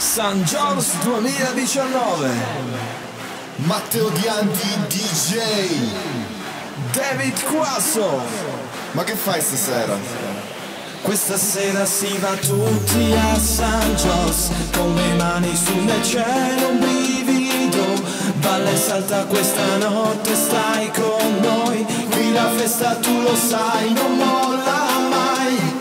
San Giorgio 2019. Matteo Dianti DJ. David Quasso. Ma che fai stasera? Questa sera si va tutti a San Giorgio, con le mani su nel cielo un brivido. Balla e salta questa notte, stai con noi. Qui la festa tu lo sai, non molla mai.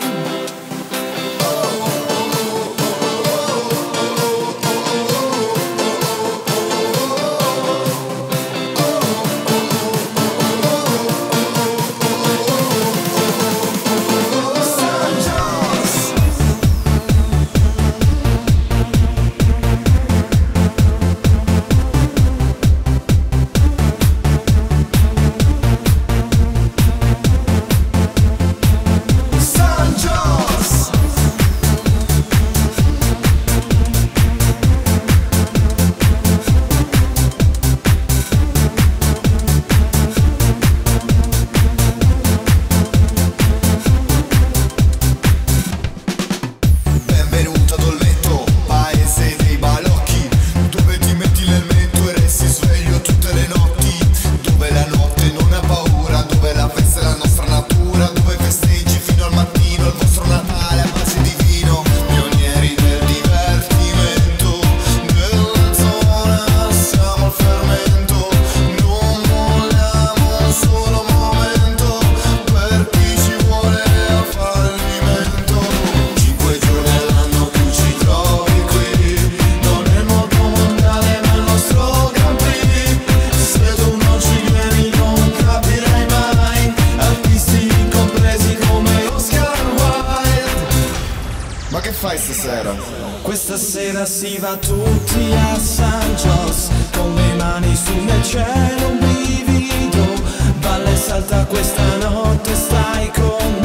Ma che fai stasera? Questa sera si va tutti a San Giorgio, con le mani su nel cielo un brivido. Balla e salta questa notte, stai con